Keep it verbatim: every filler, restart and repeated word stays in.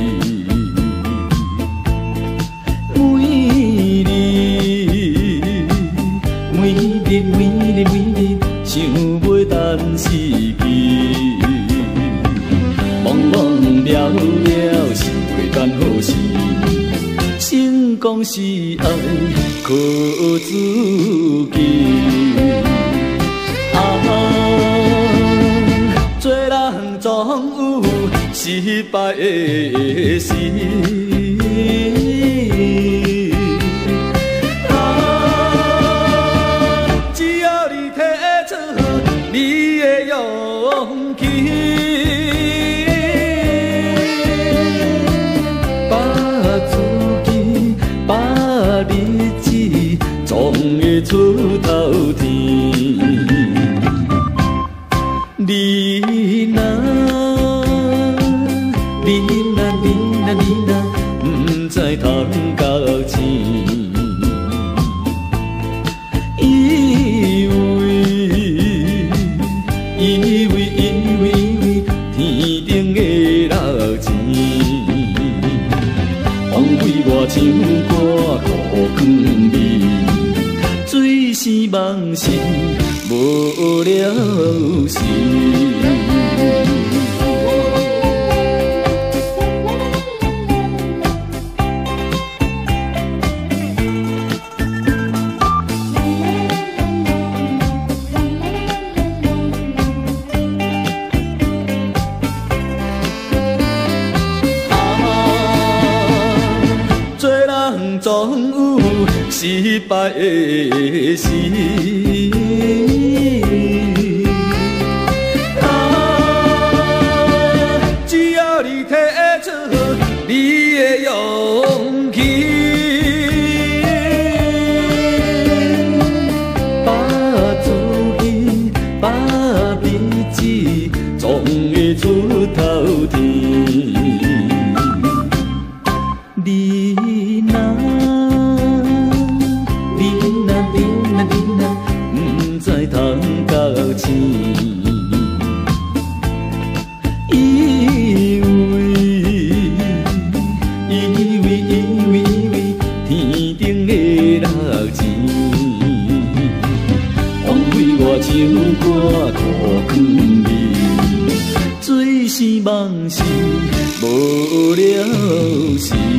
讲是爱靠自己，啊，做人总有失败的时，啊，只要你提出你的勇气。出头天，你若你若你若你若不知通交钱，以为以为以为以为天顶的老钱，枉费我唱歌苦劝你。醉是梦是无了时，啊，做人总有失败的时，啊，只要你提出你的勇气，把自己把彼此总会出头天。你若通交钱，以为以为以为以为天顶的老钱，枉费我唱歌苦劝你，醉是梦是无了时。